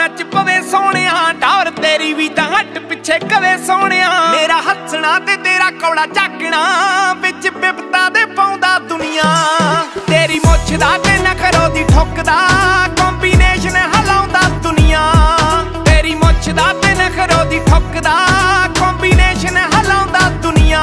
विच पवे सोहणिया टौर तेरी भी तां हट पिछे कवे सोहणिया मेरा हसना ते तेरा कौड़ा झाकना विच बिपता दे पाउंदा दुनिया तेरी मुछ दा ते नखरो दी ठुकदा कॉम्बीनेशन हलाउंदा दुनिया तेरी मुछ दा ते नखरो दी ठुकदा कॉम्बीनेशन हलाउंदा दुनिया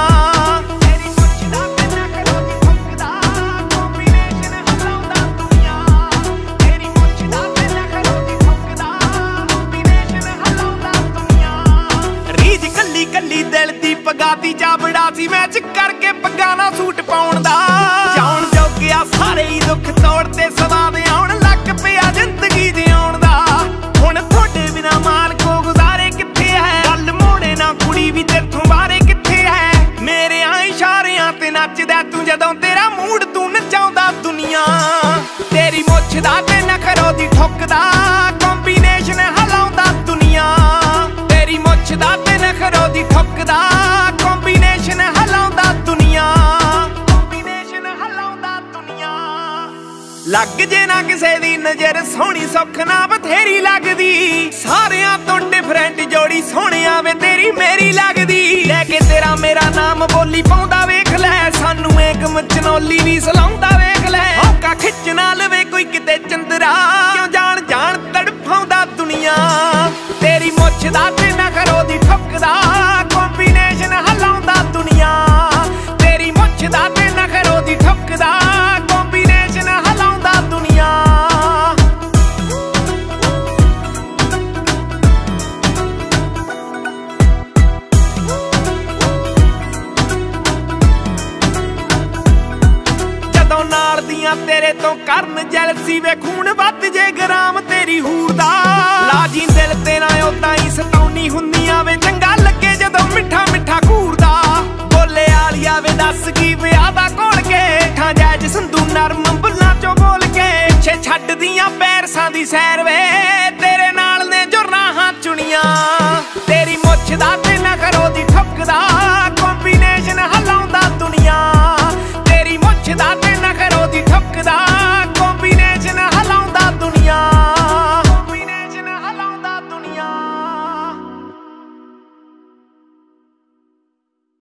कली दिल दी पगाती जाबड़ा सी मैच करके पगाना सूट पाउण दा जाउण जोगिया सारे ही दुख तोड़ते सवाद आउण लग पिया जिंदगी जिउण दा हुण थोड़े बिना माल को गुजारे किथे है गल मोड़े ना कुड़ी भी तेथों बारे किथे है मेरे इशारियां ते नचदा तू जदों तेरा मूड तू नचाउंदा दुनिया तेरी मुछ दा ते नखरो दी ठुकदा कॉम्बीनेशन हलाउंदा दुनिया तेरी मुछ दा ते नखरो दी ठुकदा कॉम्बीनेशन हलाउंदा दुनिया कॉम्बीनेशन हलाउंदा दुनिया लग जे ना किसे दी नजर सोहनी सुख ना बथेरी लगदी सारियां तो डिफरेंट जोड़ी सोहनी आवे तेरी मेरी लगदी लेके तेरा मेरा नाम बोली पाउंदा वेख लै सानू एक मचनौली भी सलाउंदा वेख लै औका खिच ना लवे कोई किते चंदरा क्यों जान जान तड़फाउंदा दुनिया तेरी मुछ दा ते नखरो दी ठुकदा कॉम्बीनेशन हलाउंदा दुनिया तेरी मुछ दा ते नखरो दी ठुकदा कॉम्बीनेशन हलाउंदा दुनिया जदों नाल दियां तेरे तो करन जैलसी वे खून वध जे ग्राम तेरी हूर दा लाजी दिल तेरा उदां ही सताउनी हुंदियां वे चंगा लगे जदों मिठा मिठा घूरदा बोले आलिया वे दस की विआह दा घोल के ठा जैज संधू नरम बुल्लां चों बोल के पिछे छड्ड दियां पैरसां दी सैर वे तेरे नाल ने जो राहां चुनियां तेरी मुछ दा ते नखरो दी